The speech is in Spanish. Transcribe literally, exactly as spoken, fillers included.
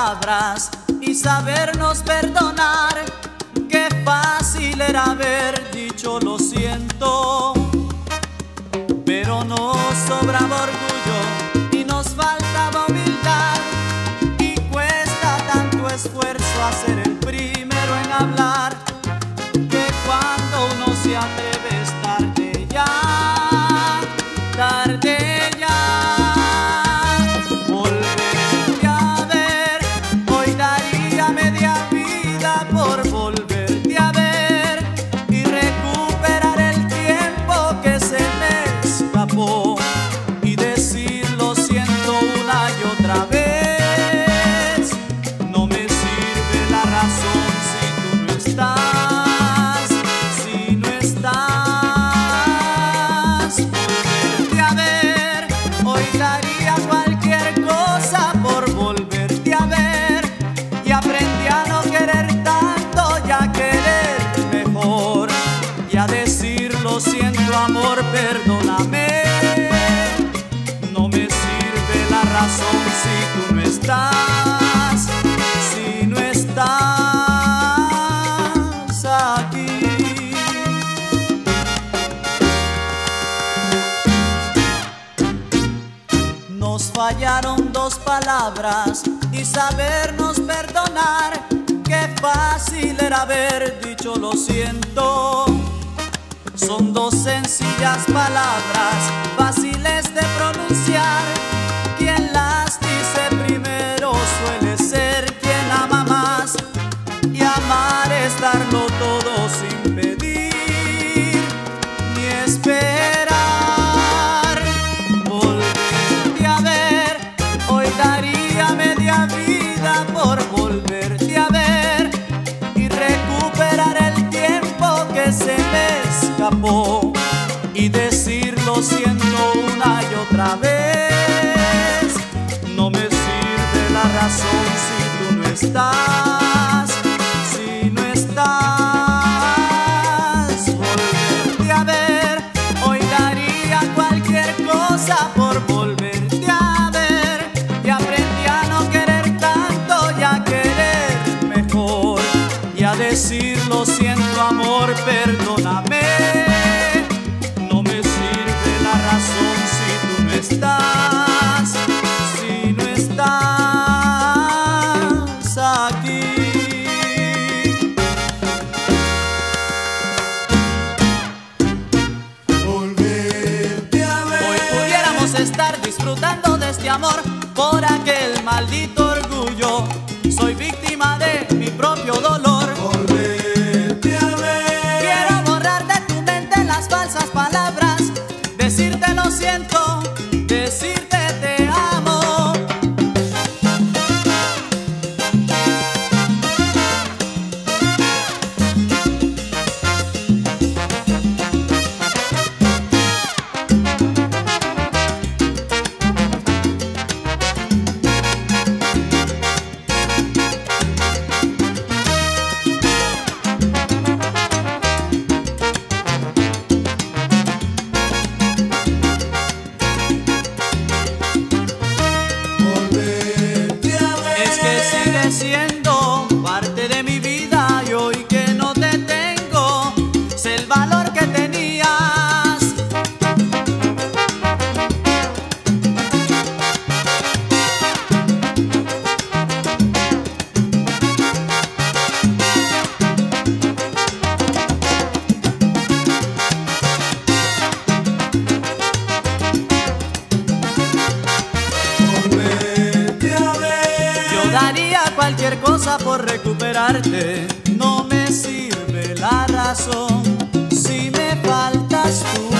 palabras y sabernos perdonar. Qué fácil era haber dicho lo siento, pero nos sobraba orgullo y nos faltaba humildad, y cuesta tanto esfuerzo hacer el primero en hablar, que cuando uno se atreve es tarde ya, tarde ya. Volverte a ver, hoy daría media vida por volverte a ver y recuperar el tiempo que se me escapó y decir lo siento una y otra vez. No me sirve la razón si tú no estás, si no estás. Volverte a ver, hoy daría cualquier cosa por volverte a ver, y aprendí a no querer tanto y a querer mejor, y a decir lo siento amor, perdóname. No me sirve la razón si tú no estás, si no estás aquí. Nos fallaron dos palabras y sabernos perdonar. Qué fácil era haber dicho lo siento. Son dos sencillas palabras, fáciles de pronunciar. Quien las dice primero suele ser quien ama más, y amar es darlo todo sin pedir ni esperar. Volverte a ver, hoy daría media vida por volverte a ver y recuperar el tiempo que se me escapó y decir lo siento una y otra vez. No me sirve la razón si tú no estás, si no estás. Volverte a ver, hoy daría cualquier cosa por volverte a ver, y aprendí a no querer tanto y a querer mejor, y a decir lo siento amor, perdóname. No me sirve la razón si tú no estás, si no estás aquí. Volverte a ver. Hoy pudiéramos estar disfrutando de este amor por aquel maldito orgullo. Soy víctima de mi propio dolor. Volverte a ver. Quiero borrar de tu mente las falsas palabras, decirte lo siento, decirte te amo. Volverte a ver. Es que sigues siendo parte de mi vida, y hoy que no te tengo, sé el valor que tenías. Volverte a ver. Yo daría cualquier cosa por recuperarte. No me sirve la razón si me faltas tú.